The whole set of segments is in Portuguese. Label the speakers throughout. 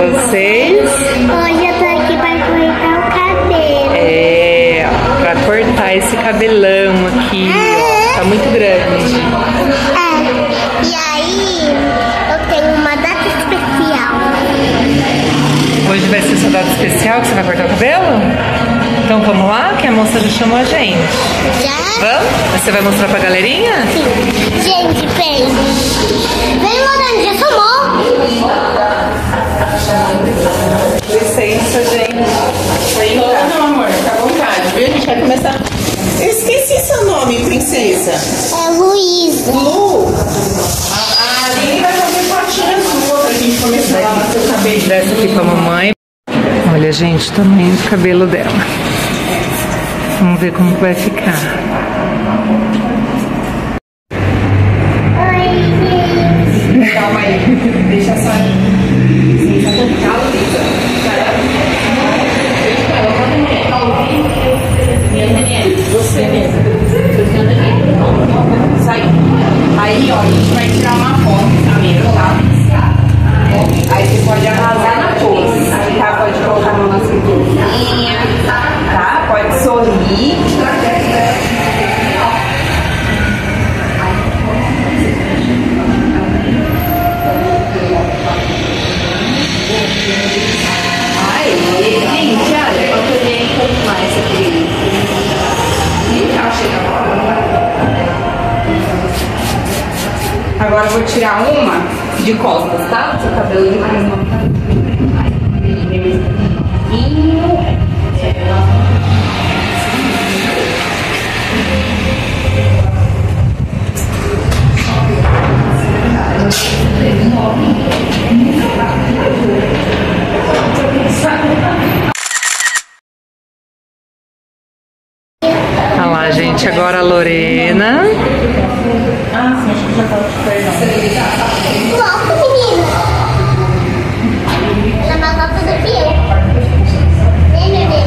Speaker 1: vocês?
Speaker 2: Hoje eu tô aqui pra cortar o cabelo.
Speaker 1: É, pra cortar esse cabelão aqui, ó. Tá muito grande.
Speaker 2: E aí, eu tenho uma data especial.
Speaker 1: Hoje vai ser sua data especial que você vai cortar o cabelo? Então vamos lá, que a moça já chamou a gente.
Speaker 2: Já?
Speaker 1: Vamos? Você vai mostrar pra galerinha?
Speaker 2: Sim. Gente, vem. Vem, Lorena, já chamou.
Speaker 1: Licença, gente.
Speaker 3: Não, amor, fica à vontade, viu? A gente vai começar. Eu esqueci seu nome, princesa.
Speaker 2: É Luísa.
Speaker 3: Lu. A Aline vai fazer fotinha sua pra gente começar a lavar seu cabelo.
Speaker 1: Desce aqui pra mamãe. Olha, gente, o tamanho do cabelo dela. Vamos ver como vai ficar.
Speaker 2: Oi, gente.
Speaker 3: Calma aí, deixa só. Sim, só calma, Luísa. Você mesmo. Sai. Aí, ó, a gente vai tirar uma foto primeiro, tá? Aí você pode arrasar na pose, tá? Pode colocar a mão na cinturinha, tá? Pode sorrir. Ai, gente, olha, eu tô um pouco mais aqui. Agora eu vou tirar uma de costas, tá? Seu cabelo mais uma.
Speaker 1: Olha lá, gente, agora a Lorena.
Speaker 3: Ah, sim, acho que já tava te perdendo.
Speaker 2: Nossa, menina. Ela é mais alta do que eu. Vem, bebê.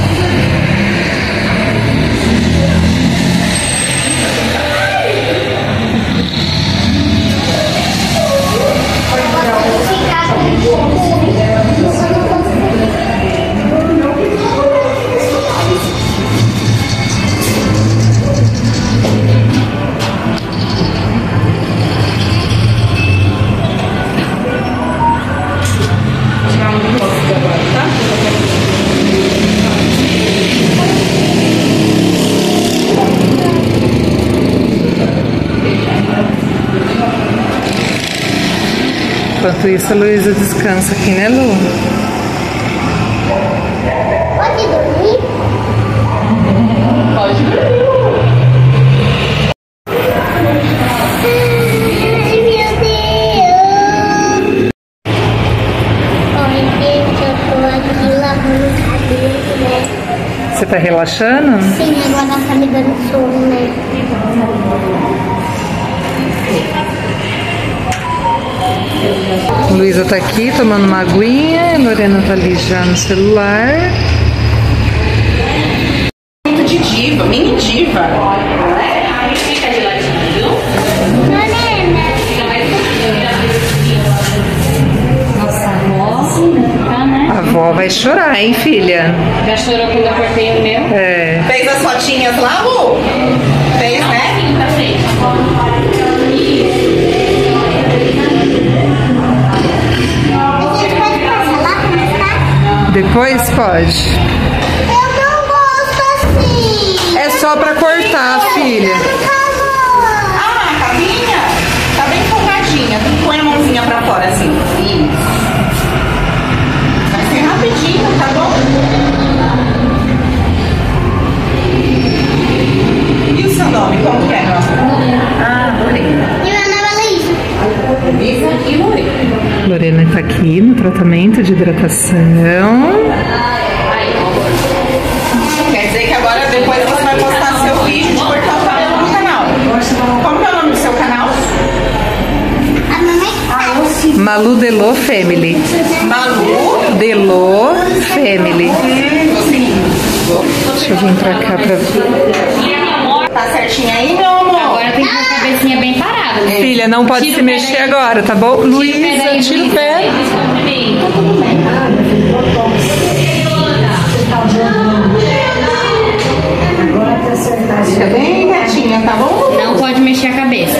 Speaker 1: Enquanto isso, a Luísa descansa aqui, né, Lu?
Speaker 2: Pode dormir?
Speaker 3: Pode dormir.
Speaker 2: Ai, meu Deus. Oi, gente, eu tô aqui lavando o cabelo, né?
Speaker 1: Você tá relaxando?
Speaker 2: Sim, agora tá me dando sono, né?
Speaker 1: Luísa tá aqui tomando uma aguinha, a Lorena tá ali já no celular.
Speaker 3: Muito de diva, mini diva. Aí fica de ladinho.
Speaker 2: Lorena.
Speaker 4: Nossa, avó,
Speaker 1: A avó vai chorar, hein, filha?
Speaker 4: já chorou quando eu cortei o meu?
Speaker 1: É.
Speaker 3: Fez as fotinhas lá, Lu? Fez, né?
Speaker 4: Tá feito.
Speaker 2: A gente pode passar lá pra mostrar?
Speaker 1: Depois pode.
Speaker 2: Eu não gosto assim.
Speaker 1: É só pra cortar, filha.
Speaker 3: Ah, a capinha tá bem folgadinha. Põe a mãozinha pra fora, assim. Isso. Vai ser rapidinho, tá bom? E o seu nome, como que é? Ah, Lorena.
Speaker 2: E meu nome é Luísa.
Speaker 3: Luísa e Lorena.
Speaker 1: Lorena tá aqui no tratamento de hidratação.
Speaker 3: Quer dizer que agora depois você vai postar seu vídeo de cortar o cabelo no canal. Como que é o nome do seu canal?
Speaker 2: A mamãe
Speaker 1: Malu Delô Family.
Speaker 3: Malu.
Speaker 1: Delô Family.
Speaker 3: Sim.
Speaker 1: Deixa eu vir pra cá pra ver.
Speaker 3: Tá certinho aí, meu amor?
Speaker 4: Agora tem com a cabecinha bem parada. Né?
Speaker 1: Filha, não pode
Speaker 4: Tira
Speaker 1: se
Speaker 4: o pé
Speaker 1: mexer
Speaker 4: daí.
Speaker 1: agora, tá bom? Luísa,
Speaker 4: daí,
Speaker 1: tira o
Speaker 4: Luísa.
Speaker 1: pé.
Speaker 4: Tá tudo bem.
Speaker 3: Fica bem retinha, tá bom?
Speaker 4: Não pode mexer a cabeça.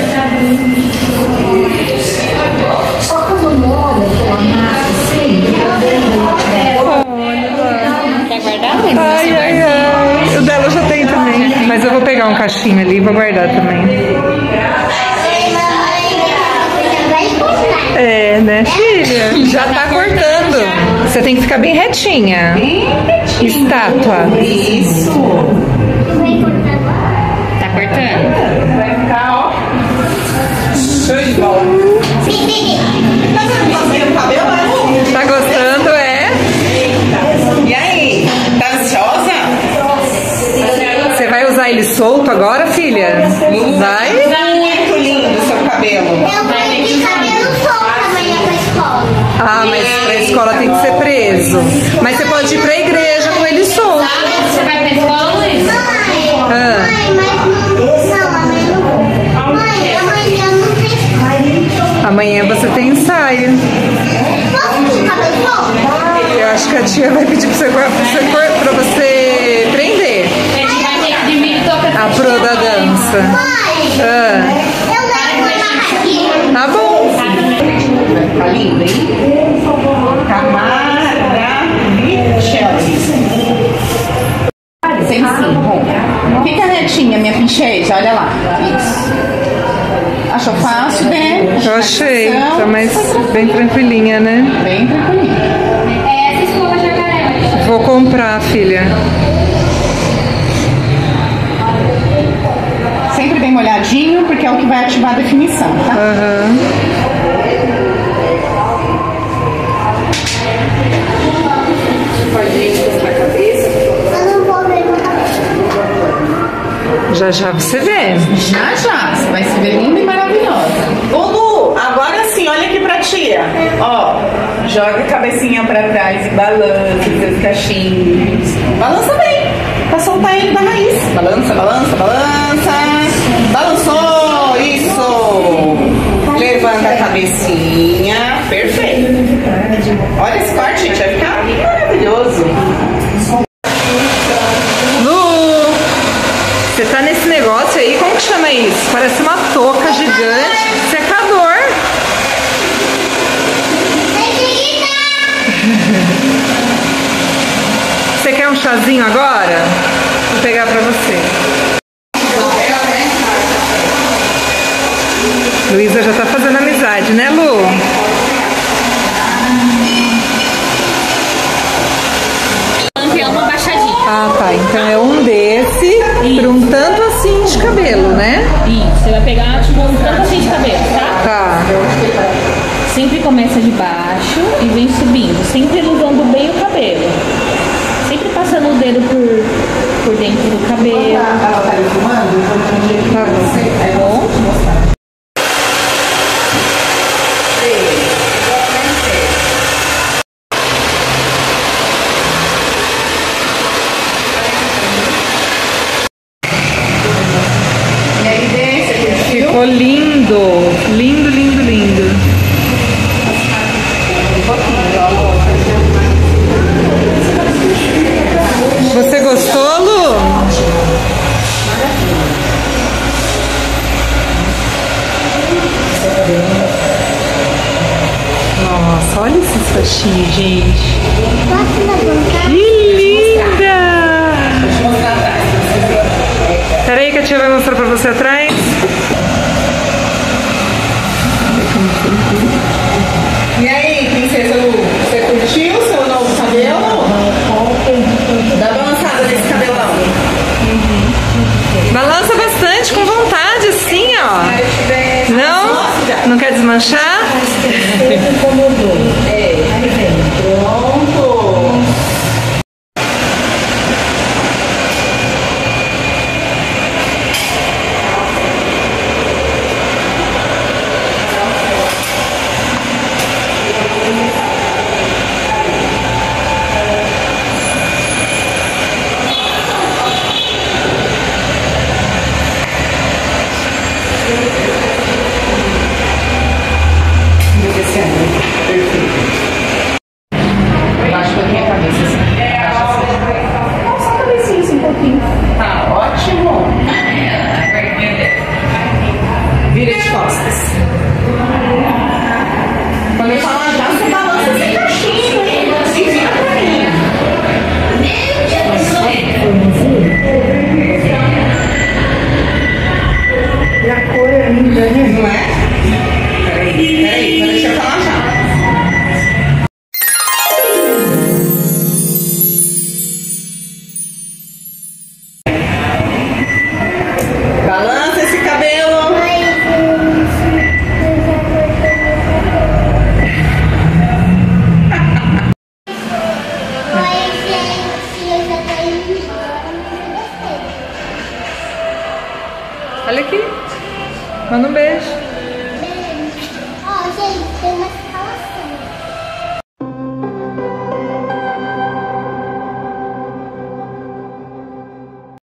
Speaker 4: Quer guardar?
Speaker 1: Ai, ai, ai. O dela já tem também. Mas eu vou pegar um cachinho ali e vou guardar também. É, né, filha? Já tá cortando. Você tem que ficar bem retinha.
Speaker 3: Bem retinha.
Speaker 1: Estátua.
Speaker 3: Isso.
Speaker 4: Tá cortando?
Speaker 3: Vai ficar, ó. Show de bola. Tá vendo o cabelo, né?
Speaker 1: Tá gostando, é?
Speaker 3: E aí? Tá ansiosa?
Speaker 1: Você vai usar ele solto agora, filha? Vai?
Speaker 3: Muito lindo o seu cabelo.
Speaker 2: Eu vou de cabelo solto amanhã pra escola.
Speaker 1: Ah, mas pra escola tem que ser preso. Mas você pode ir pra igreja com ele solto.
Speaker 4: Você vai pra escola, Luiz?
Speaker 2: Mãe, mas não, amanhã não vou. Mãe, amanhã não tem.
Speaker 1: Amanhã você tem ensaio.
Speaker 2: Posso de cabelo solto?
Speaker 1: Eu acho que a tia vai pedir pra você prender
Speaker 4: A gente vai ter que dividir toca.
Speaker 1: a pro da dança.
Speaker 2: Mãe,
Speaker 1: Ah,
Speaker 2: eu quero uma aqui.
Speaker 1: tá bom.
Speaker 3: Vai ficar lindo, hein? Camara Sempre assim, bom. Fica retinha, minha pincheja, olha lá. Isso. Achou fácil, né?
Speaker 1: Eu achei, tá mais bem tranquilinha, né?
Speaker 3: Bem tranquilinho.
Speaker 4: É essa escova jacaré.
Speaker 1: Vou comprar, filha.
Speaker 3: Sempre bem molhadinho, porque é o que vai ativar a definição, tá?
Speaker 1: Aham.
Speaker 3: Pode ir pra cabeça.
Speaker 2: Eu não vou ver no cabelo.
Speaker 1: Já já você vê.
Speaker 3: Já, já. Você vai se ver linda e maravilhosa. Ô, Lu, agora sim, olha aqui pra tia. Ó, joga a cabecinha pra trás e balança seus cachinhos. Balança bem, pra soltar ele da raiz. Balança, balança, balança. Balançou, isso. Levanta a cabecinha. Perfeito. Olha esse corte, gente, vai ficar maravilhoso.
Speaker 1: Lu, você tá nesse negócio aí, como que chama isso? Parece uma touca gigante. Secador. Você quer um chazinho agora? Vou pegar pra você. Luísa já tá fazendo amizade, né, Lu?
Speaker 4: É uma baixadinha.
Speaker 1: Ah, tá. Então é um desse pra um tanto assim de cabelo, né?
Speaker 4: Isso, você vai pegar tipo um tanto assim de cabelo, tá?
Speaker 1: Tá.
Speaker 4: Sempre começa de baixo e vem subindo, sempre alisando bem o cabelo. Sempre passando o dedo por dentro do cabelo,
Speaker 3: Ela tá filmando?
Speaker 1: Tá bom.
Speaker 4: tá bom?
Speaker 3: E aí, Dê, você curtiu?
Speaker 1: Ficou lindo. Lindo, lindo, lindo. Você gostou, Lu? Nossa, olha esses cachinhos, gente.
Speaker 2: Posso levantar?
Speaker 1: Que linda! Peraí que a tia vai mostrar pra você atrás.
Speaker 3: E aí, princesa Lu, você curtiu o seu novo cabelo? Dá uma balançada nesse cabelão.
Speaker 1: Balança bastante, com vontade, assim, ó. Não? Não quer desmanchar?
Speaker 3: Pronto. Quando eu falar